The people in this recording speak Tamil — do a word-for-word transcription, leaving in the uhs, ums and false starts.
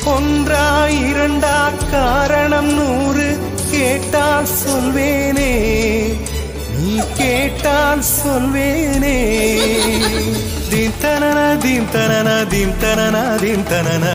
ஒன்றா இரண்டா காரணம் நூறு கேட்டால் சொல்வேனே, நீ கேட்டால் சொல்வேனே. தீம் தனன தீம் தனன தீம் தனன தீம் தனன